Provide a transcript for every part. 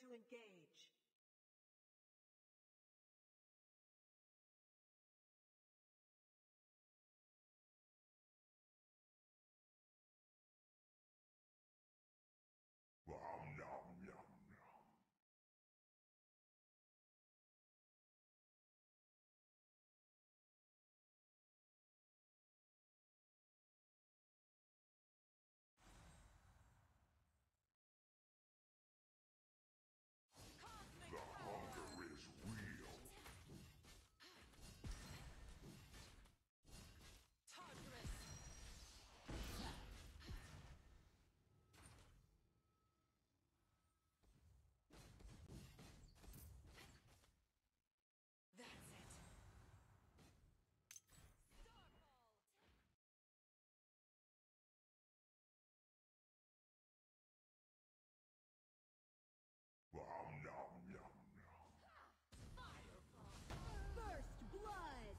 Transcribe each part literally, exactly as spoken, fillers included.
to engage. Nom nom nom nom. Cosmic The power. hunger is real. Tartarus. That's it. Starfall. Nom nom nom nom. Fireball. First blood!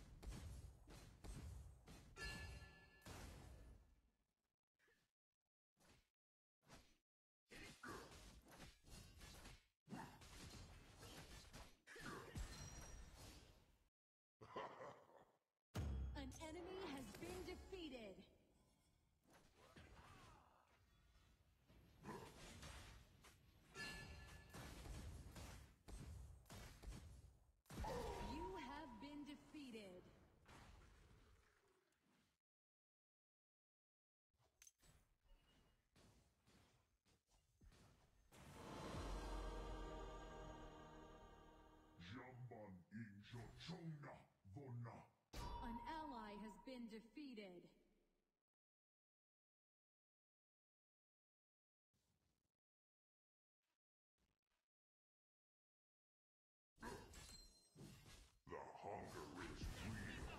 An enemy has been defeated. You have been defeated. Jamban injo chona vona. An ally has been defeated. The hunger is real.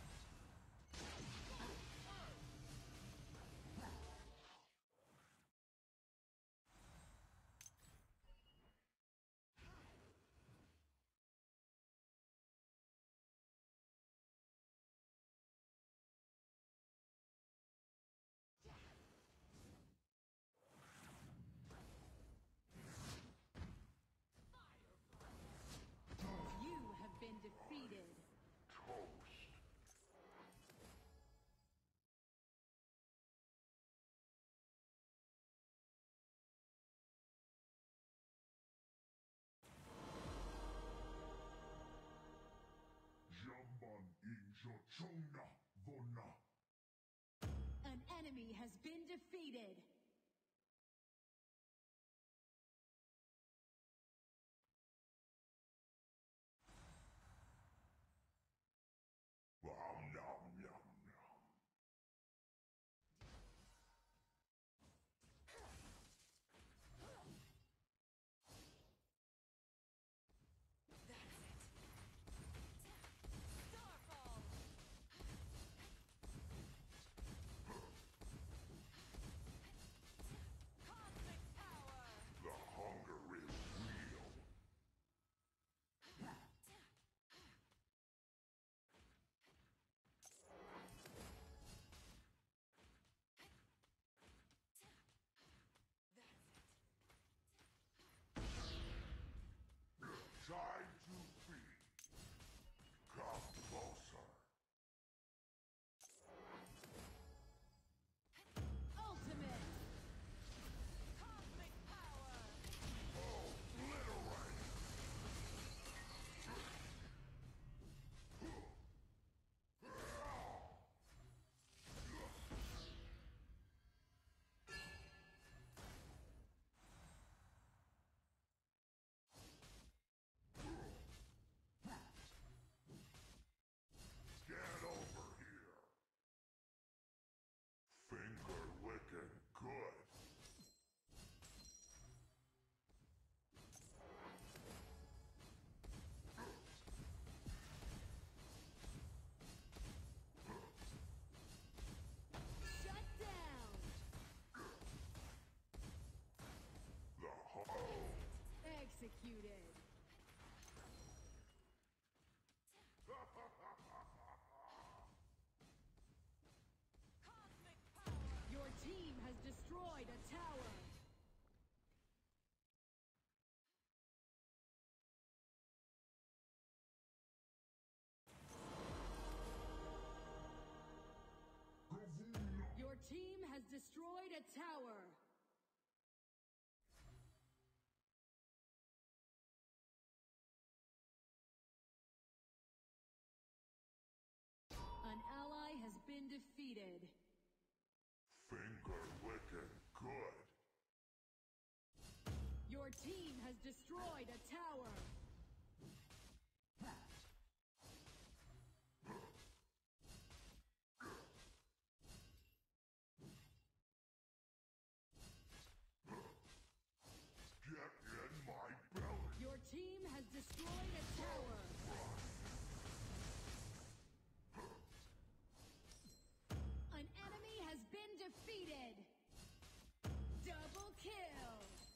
You have been defeated. Toast. Jamban injo chona vona. An enemy has been defeated. Nom nom nom nom. That's it. Starfall. Cosmic power. The hunger is real. That's it. Time to feed. Come closer. Ultimate! Cosmic power. Obliterate. Get over here. Finger licking good. Shut down! The hunger. Executed! Cosmic power. Your team has destroyed a tower! destroyed a tower. An ally has been defeated. Finger licking good. Your team has destroyed a tower. Get in my belly. Your team has destroyed a tower. An enemy has been defeated. Double kill.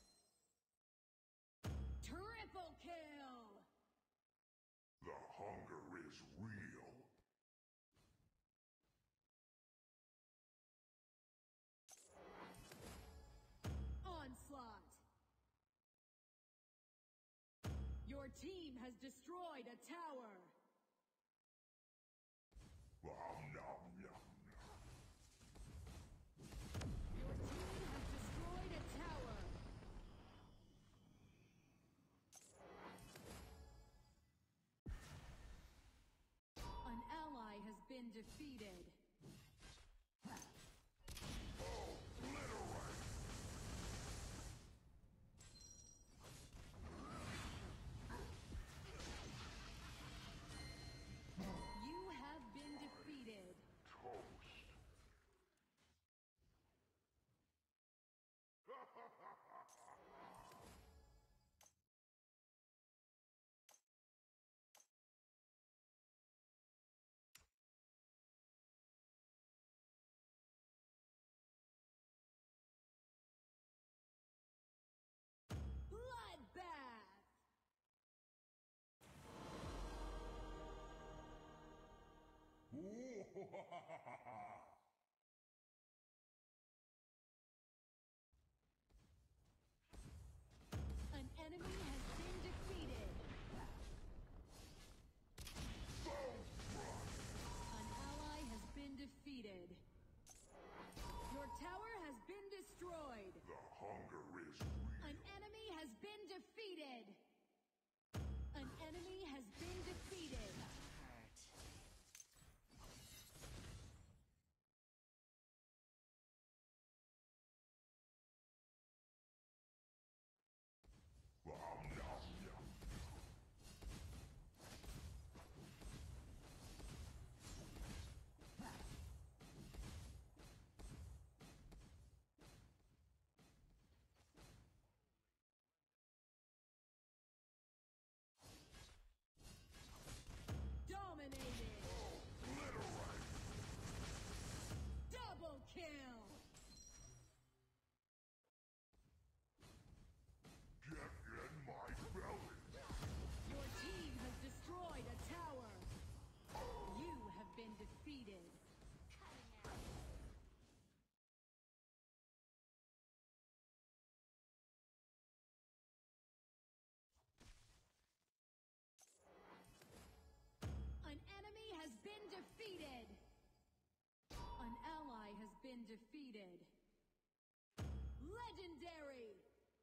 Triple kill. The hunger is real. Onslaught. Your team has destroyed a tower. Nom, nom, nom, nom. Your team has destroyed a tower. An ally has been defeated. Obliterate. You have been defeated. Toast. Bloodbath. An enemy has been defeated. An ally has been defeated. Your tower has been destroyed. The hunger is real. An enemy has been defeated. An enemy has been defeated. Nom, nom, nom. Dominated. Obliterate. Double kill. Get in my belly. Your team has destroyed a tower. You have been defeated. An enemy has been defeated. An ally has been defeated. Legendary.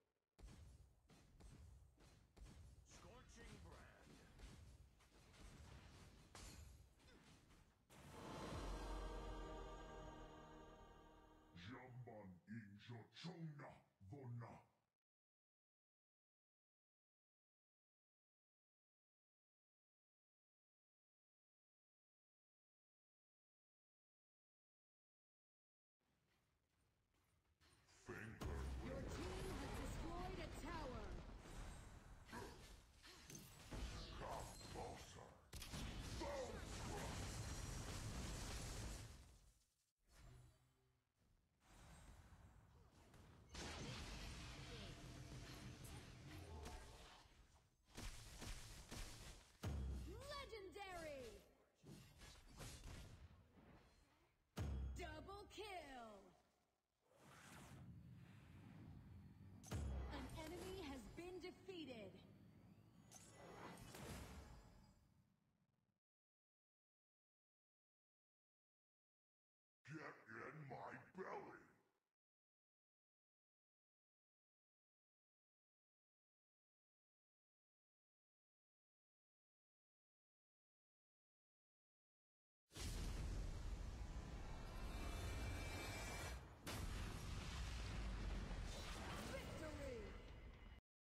Scorching brand. Jamban in Jochona.